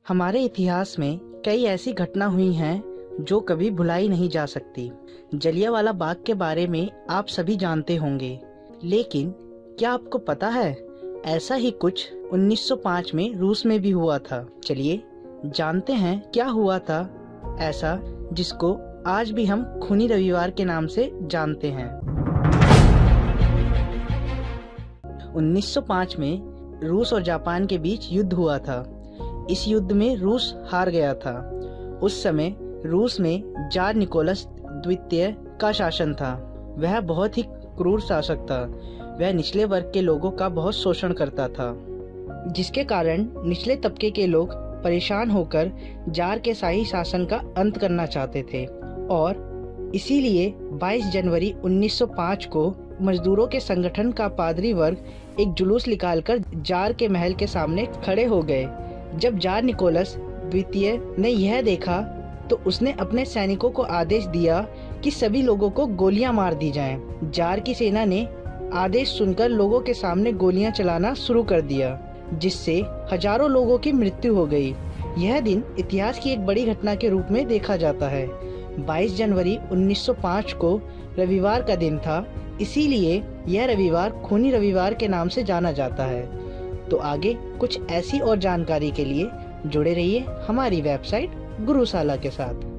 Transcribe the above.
हमारे इतिहास में कई ऐसी घटना हुई हैं जो कभी भुलाई नहीं जा सकती। जलियांवाला बाग के बारे में आप सभी जानते होंगे, लेकिन क्या आपको पता है ऐसा ही कुछ 1905 में रूस में भी हुआ था। चलिए जानते हैं क्या हुआ था ऐसा जिसको आज भी हम खूनी रविवार के नाम से जानते हैं। 1905 में रूस और जापान के बीच युद्ध हुआ था। इस युद्ध में रूस हार गया था। उस समय रूस में जार निकोलस द्वितीय का शासन था। वह बहुत ही क्रूर शासक था। वह निचले वर्ग के लोगों का बहुत शोषण करता था, जिसके कारण निचले तबके के लोग परेशान होकर जार के शाही शासन का अंत करना चाहते थे और इसीलिए 22 जनवरी 1905 को मजदूरों के संगठन का पादरी वर्ग एक जुलूस निकालकर जार के महल के सामने खड़े हो गए। जब जार निकोलस द्वितीय ने यह देखा तो उसने अपने सैनिकों को आदेश दिया कि सभी लोगों को गोलियां मार दी जाएं। जार की सेना ने आदेश सुनकर लोगों के सामने गोलियां चलाना शुरू कर दिया, जिससे हजारों लोगों की मृत्यु हो गई। यह दिन इतिहास की एक बड़ी घटना के रूप में देखा जाता है। 22 जनवरी 1905 को रविवार का दिन था, इसीलिए यह रविवार खूनी रविवार के नाम से जाना जाता है। तो आगे कुछ ऐसी और जानकारी के लिए जुड़े रहिए हमारी वेबसाइट गुरुशाला के साथ।